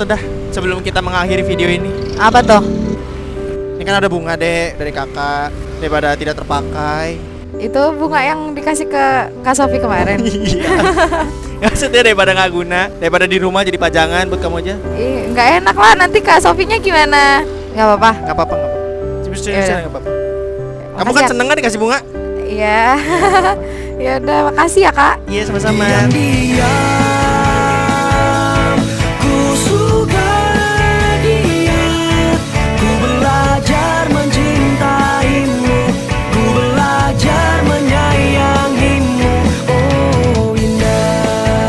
satu dah sebelum kita mengakhiri video ini. Apa tuh? Ini kan ada bunga dek dari kakak daripada tidak terpakai. Itu bunga yang dikasih ke Kak Sofi kemarin. Iya. Maksudnya daripada nggak guna, daripada di rumah jadi pajangan buat kamu aja. Ih, nggak enak lah, nanti Kak Sofinya gimana? Nggak apa-apa. Nggak apa-apa, nggak apa-apa. Serius-seriusan nggak apa-apa. Kamu Makasih kan ya. seneng kan dikasih bunga? Iya. Ya udah, makasih ya Kak. Iya sama-sama. Ku suka dia, ku belajar mencintaimu, ku belajar menyayangimu. Oh indah.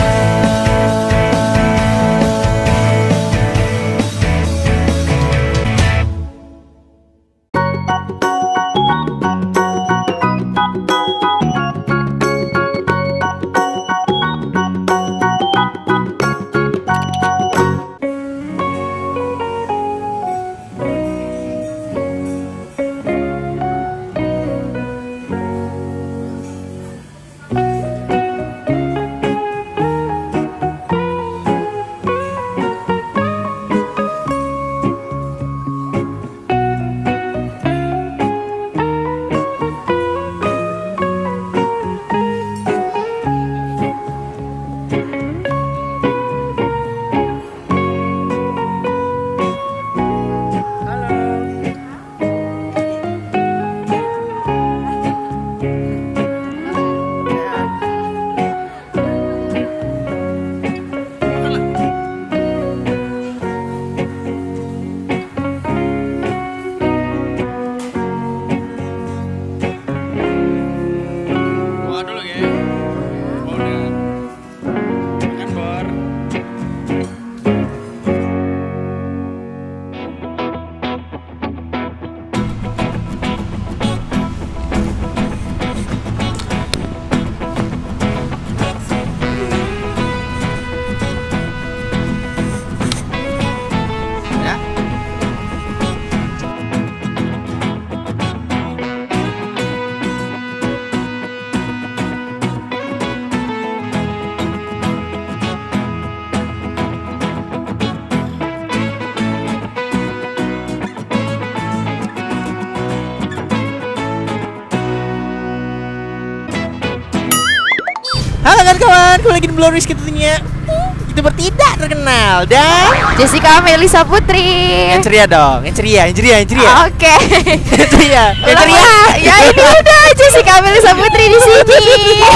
Halo kawan-kawan, kembali lagi di Blowris tentunya. Itu bertindak terkenal dan Jessica Melisa Putri. yang ceria dong, yang ceria. Oke. Yang ceria, yang ceria. Ya ini udah Jessica Melisa Putri di sini.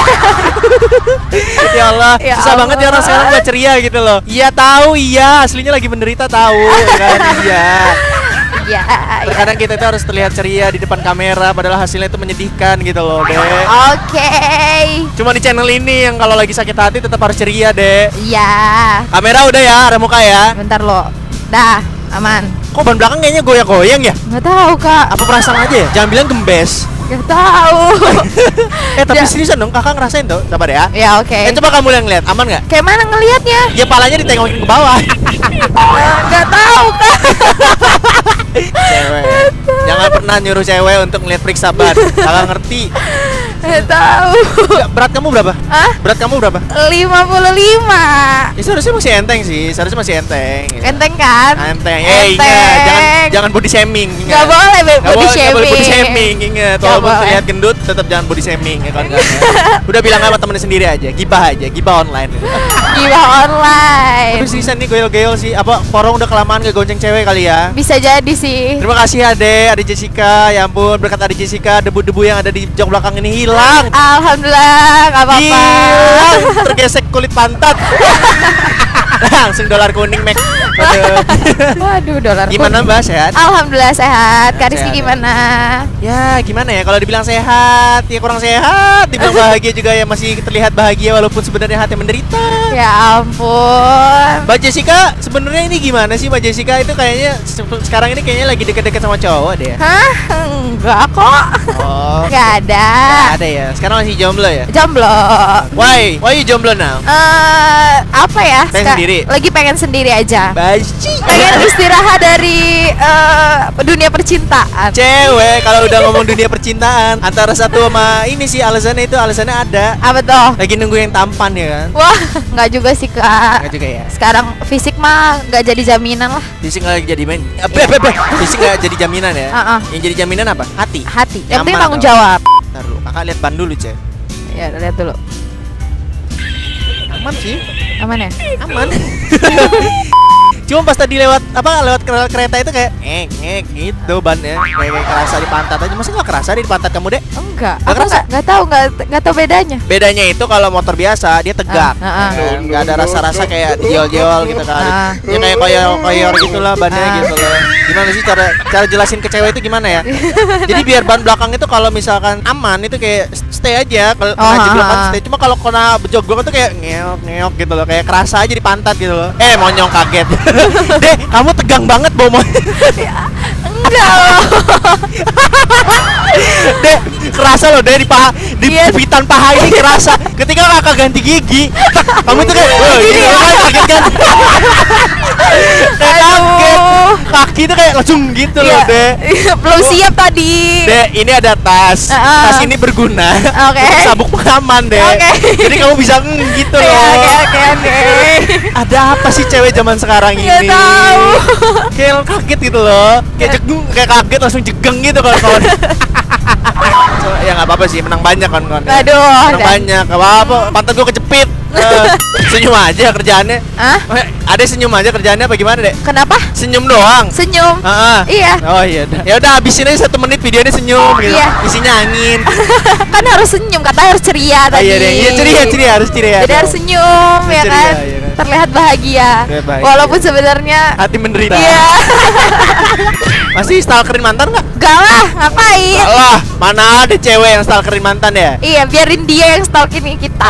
Ya Allah, Ya susah Allah. banget ya orang sekarang buat ceria gitu loh. Iya tahu, iya aslinya lagi menderita tahu kan, iya. Ya. Terkadang kita itu harus terlihat ceria di depan kamera, padahal hasilnya itu menyedihkan gitu loh, Dek. Oke. Cuma di channel ini yang kalau lagi sakit hati tetap harus ceria, Dek. Ya. Kamera udah ya, ada muka ya. Bentar lo. Dah, aman. Kok ban belakang kayaknya goyang-goyang ya? Nggak tahu Kak. Apa perasaan aja ya? Jangan bilang gembes. Nggak tahu. Tapi Ja- seriusan dong, kakak ngerasain tuh, sabar ya. Ya oke. Coba kamu yang lihat, aman nggak? Kayak mana ngelihatnya? Ya palanya ditengokin ke bawah. Nggak tahu Kak. Cewek. Jangan pernah nyuruh cewek untuk ngeliat periksa ban. Kakak ngerti. Nggak tahu. Ya, berat kamu berapa? Hah? Berat kamu berapa? 55. Ya seharusnya masih enteng sih, seharusnya masih enteng. Enteng kan? Enteng. Enteng. Jangan body shaming. Nggak boleh Nggak body boleh shaming. body shaming. Ingat, Nggak walaupun boleh. terlihat gendut, tetap jangan body shaming ya kawan-kawan. Udah bilang sama temennya sendiri aja, gibah online. Gila online. Tapi seriusan nih goyol-goyol sih. Apa Porong udah kelamaan gak gonceng cewek kali ya? Bisa jadi sih. Terima kasih Ade Jessica. Ya ampun, berkat Ade Jessica, debu-debu yang ada di jok belakang ini hilang. Alhamdulillah, nggak apa-apa. Hilang, tergesek kulit pantat. Langsung dolar kuning, Mek. Aduh. Waduh, dolar. Gimana Mbak, sehat? Alhamdulillah sehat. Kak Rizky Sehat. gimana? Ya gimana ya, kalau dibilang sehat, ya kurang sehat. Dibilang bahagia juga ya masih terlihat bahagia walaupun sebenarnya hati menderita. Ya ampun. Mbak Jessica, sebenarnya ini gimana sih Mbak Jessica? Itu kayaknya sekarang ini kayaknya lagi deket-deket sama cowok deh ya? Hah? Enggak kok. Oh, Nggak ada. nggak ada ya. Sekarang masih jomblo ya? Jomblo. Why you jomblo now? Apa ya? Pengen sendiri? Lagi pengen sendiri aja. Asyik. Pengen istirahat dari dunia percintaan. Cewek kalau udah ngomong dunia percintaan antara satu sama ini sih alasannya ada. Apa tuh? Lagi nunggu yang tampan ya kan? Wah, nggak juga sih kak. Enggak juga ya. Sekarang fisik mah nggak jadi jaminan lah. Fisik nggak jadi main. Fisik nggak jadi jaminan ya. Yang jadi jaminan apa? Hati. Hati. Yang penting Nyaman tanggung atau? jawab. Ntar dulu, kakak lihat ban dulu cek. Ya, lihat dulu. Aman sih. Aman ya? Aman. Cuma pas tadi lewat kereta itu kayak gitu bannya kayak kerasa di pantat aja. Masa nggak kerasa di pantat kamu deh? Enggak. Nggak Aku kerasa? nggak tahu bedanya. Bedanya itu kalau motor biasa dia tegak, nggak ada rasa-rasa kayak dijeol-jeol gitu kan. Ya kayak koyor gitulah bannya gitu loh. Gimana sih cara jelasin ke cewek itu gimana ya? Jadi biar ban belakang itu kalau misalkan aman itu kayak stay aja, kalau kena jeblokan stay. Cuma kalau kena bejogok itu kayak ngeok gitu loh, kayak kerasa aja di pantat gitu loh. Monyong kaget. Deh, kamu tegang banget bawa motor. Enggak loh. Deh, kerasa loh deh di paha, di jepitan paha ini kerasa. Ketika kakak ganti gigi, kamu tuh kayak, gini kan kaget kan? Kaget, kaki tuh kayak langsung gitu loh deh. Belum siap tadi. Deh, ini ada tas. Tas ini berguna. Oke. Untuk sabuk pengaman deh. Oke. Jadi kamu bisa gitu loh. Oke. Ada apa sih cewek zaman sekarang ini? Nggak tahu. Kayak kaget gitu loh. Kayak jegung, kayak kaget langsung jegeng gitu kawan-kawan. Ya nggak apa-apa sih, menang banyak kan. Aduh. Menang banyak, nggak apa-apa. Pantat gua kejepit. Senyum aja kerjaannya. Hah? Ada senyum aja kerjaannya apa gimana deh? Kenapa? Senyum doang. Senyum. Iya. Iya. Oh iya. Ya udah habisin aja 1 menit videonya senyum gitu. Iya. Isinya angin. Kan harus senyum, kata harus ceria tadi. Iya deh. Iya ceria harus ceria. Jadi harus senyum ya Ceria, kan? iya kan? Terlihat bahagia. Terlihat bahagia. Walaupun sebenarnya Hati menderita. iya. Masih stalkerin mantan nggak? Gak lah, ngapain? Alah, mana ada cewek yang stalkerin mantan ya? Iya, biarin dia yang stalking kita.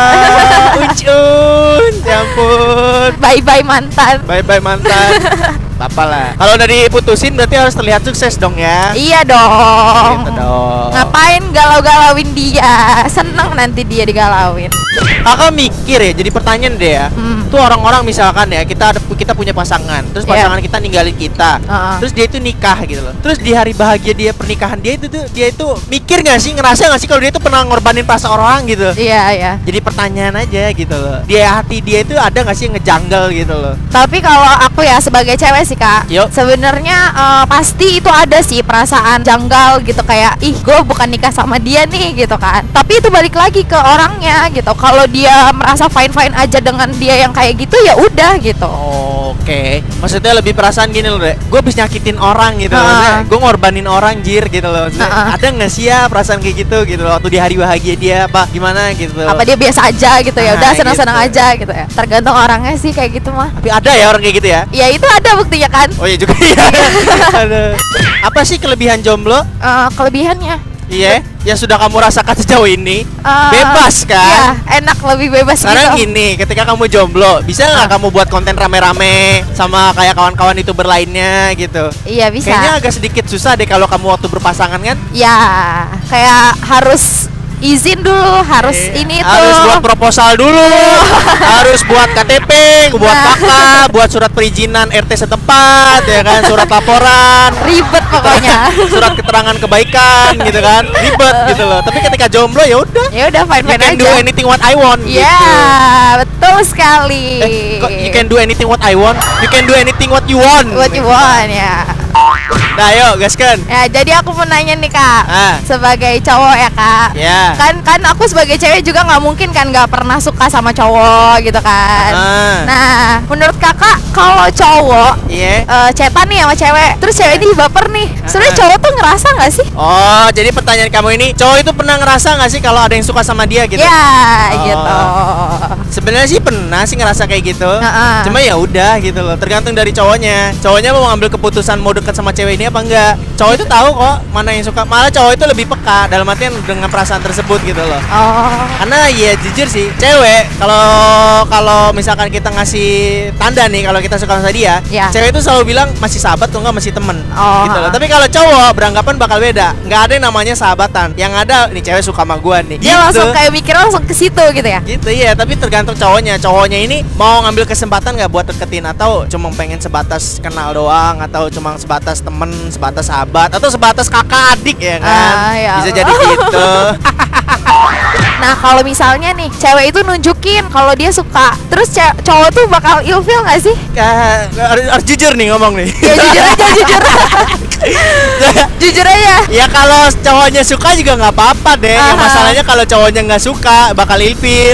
Ucun, ya ampun. Bye-bye mantan. Bye-bye mantan. Apa lah. Kalau udah diputusin berarti harus terlihat sukses dong ya. Iya dong. Gitu dong. Ngapain galau-galauin dia? Seneng nanti dia digalauin. Kakak mikir ya, jadi pertanyaan deh ya. Tuh orang-orang misalkan ya, kita punya pasangan, terus pasangan kita ninggalin kita. Terus dia itu nikah gitu loh. Terus di hari bahagia dia pernikahan dia itu mikir nggak sih, ngerasa nggak sih kalau dia itu pernah ngorbanin perasaan orang gitu. Iya. Jadi pertanyaan aja gitu loh. Hati dia itu ada nggak sih yang ngejanggal gitu loh. Tapi kalau aku ya sebagai cewek sih kak, Yuk. sebenarnya pasti itu ada sih perasaan janggal gitu, kayak ih gue bukan nikah sama dia nih gitu kan. Tapi itu balik lagi ke orangnya gitu. Kalau dia merasa fine aja dengan dia yang kayak gitu ya udah gitu. Oke. Maksudnya lebih perasaan gini loh, Dek. Gue habis nyakitin orang gitu loh. Gue ngorbanin orang jir gitu loh. Ada nggak sih ya perasaan kayak gitu loh, waktu di hari bahagia dia apa gimana gitu. Apa dia biasa aja gitu ya, udah senang-senang gitu. aja gitu ya. Tergantung orangnya sih kayak gitu mah. Tapi ada ya orang kayak gitu ya? Ya itu ada buktinya kan. Oh iya juga ya. Aduh. Apa sih kelebihan jomblo? Kelebihannya Iya, yang sudah kamu rasakan sejauh ini bebas kan? Iya, enak, lebih bebas Sekarang gitu. gini, ketika kamu jomblo, bisa nggak kamu buat konten rame-rame sama kayak kawan-kawan YouTuber lainnya gitu? Iya bisa. Kayaknya agak sedikit susah deh kalau kamu waktu berpasangan kan? Ya, kayak harus izin dulu, harus ini tuh. Harus buat proposal dulu, harus buat KTP, buat kakak, buat surat perizinan RT setempat, ya kan, surat laporan, Ribet pokoknya. surat keterangan kebaikan, gitu kan, ribet gitu loh. Tapi ketika jomblo ya udah, Ya udah you fine can aja. do anything what I want. Ya, Gitu. betul sekali. Kok you can do anything what I want, you can do anything what you want. What you want ya. Nah, yuk gaskan. Ya, jadi aku mau nanya nih kak, sebagai cowok ya kak. Ya. Kan aku sebagai cewek juga nggak mungkin kan nggak pernah suka sama cowok gitu kan. Nah, menurut kakak kalau cowok chatan nih sama cewek, terus cewek ini baper nih, sebenarnya cowok tuh ngerasa nggak sih? Oh, jadi pertanyaan kamu ini, cowok itu pernah ngerasa nggak sih kalau ada yang suka sama dia gitu? Ya, Oh. gitu. Sebenarnya sih pernah sih ngerasa kayak gitu. Cuma ya udah gitu loh, tergantung dari cowoknya. Cowoknya mau ngambil keputusan mau dekat sama sama cewek ini apa enggak. Cowok itu tahu kok mana yang suka. Malah cowok itu lebih peka dalam artian dengan perasaan tersebut gitu loh. Karena ya jujur sih, cewek kalau misalkan kita ngasih tanda nih kalau kita suka sama dia, cewek itu selalu bilang masih sahabat atau enggak masih temen gitu loh. Tapi kalau cowok beranggapan bakal beda. Nggak ada yang namanya sahabatan. Yang ada nih cewek suka sama gua nih. Dia langsung kayak mikir langsung ke situ gitu ya. Gitu ya, tapi tergantung cowoknya. Cowoknya ini mau ngambil kesempatan nggak buat deketin atau cuma pengen sebatas kenal doang atau cuma sebatas temen, sebatas sahabat atau sebatas kakak adik ya kan. Bisa jadi gitu. Nah kalau misalnya nih cewek itu nunjukin kalau dia suka, terus cowok tuh bakal ilfeel nggak sih? Harus jujur nih ngomong nih. Ya jujur aja, jujur aja. Ya kalau cowoknya suka juga nggak apa-apa deh. Yang masalahnya kalau cowoknya nggak suka bakal ilfeel.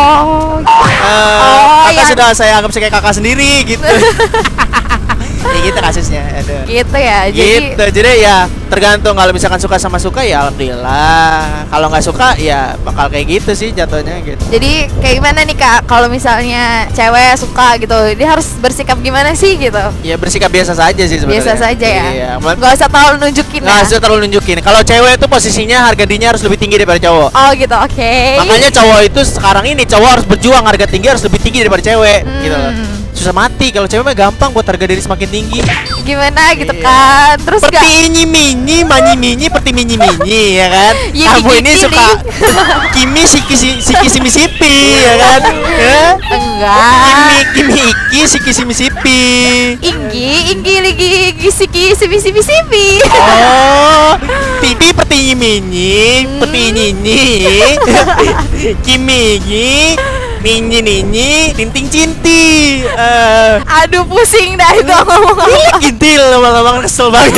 Kakak sudah saya anggap sebagai kakak sendiri gitu. Ya gitu kasusnya. Aduh. Gitu ya. Jadi ya tergantung. Kalau misalkan suka sama suka ya alhamdulillah. Kalau nggak suka ya bakal kayak gitu sih jatuhnya gitu. Jadi kayak gimana nih Kak? Kalau misalnya cewek suka gitu, dia harus bersikap gimana sih gitu? Ya bersikap biasa saja sih sebenarnya. Biasa saja ya. Iya. Gak usah terlalu nunjukin. Nggak usah terlalu nunjukin. Kalau cewek itu posisinya harga dirinya harus lebih tinggi daripada cowok. Oh gitu, oke. Makanya cowok itu sekarang ini cowok harus berjuang harga tinggi harus lebih tinggi daripada cewek gitu loh. Susah mati. Kalau cewek mah gampang buat harga diri semakin tinggi. Gimana gitu kan? Terus seperti mini seperti mini ya kan? Kamu ini suka kimi siki sipi ya kan? Enggak. Kimi iki siki sipi. Inggi lagi siki sipi. Oh, pipi seperti mini, kimi Nini, tinting cinti. Aduh pusing dah itu ngomong. Gintil lama-lama kesel banget.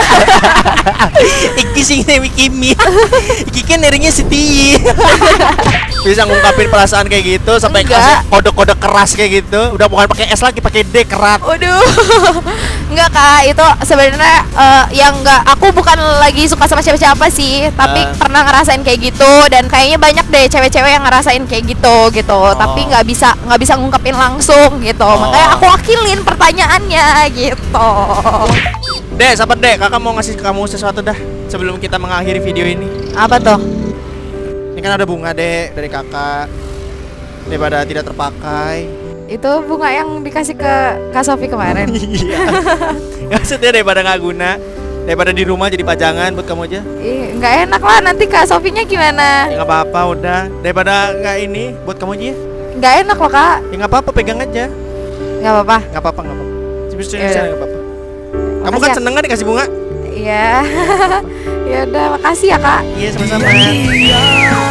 Iki sing Kimi. Iki kan neringnya Siti. Bisa ngungkapin perasaan kayak gitu sampai kasih kode-kode keras kayak gitu. Udah bukan pakai S lagi, pakai D kerat. Waduh. Enggak Kak, itu sebenarnya yang enggak, aku bukan lagi suka sama siapa-siapa sih, tapi pernah ngerasain kayak gitu dan kayaknya banyak deh cewek-cewek yang ngerasain kayak gitu. Tapi nggak bisa ngungkapin langsung gitu. Makanya aku wakilin pertanyaannya gitu. Dek, sahabat Dek, kakak mau ngasih kamu sesuatu dah sebelum kita mengakhiri video ini. Apa tuh? Ini kan ada bunga Dek dari kakak daripada tidak terpakai. Itu bunga yang dikasih ke Kak Sofi kemarin. Iya. Maksudnya daripada nggak guna, daripada di rumah jadi pajangan buat kamu aja. Nggak enak lah, nanti Kak Sofinya gimana? Ya nggak apa-apa, udah. Daripada nggak ini, buat kamu aja ya. Nggak enak loh Kak. Ya nggak apa-apa, pegang aja. Nggak apa-apa. Nggak apa-apa. Sebetulnya nggak apa-apa. Kamu kan seneng kan dikasih bunga? Iya. Ya udah, makasih ya Kak. Iya, sama-sama.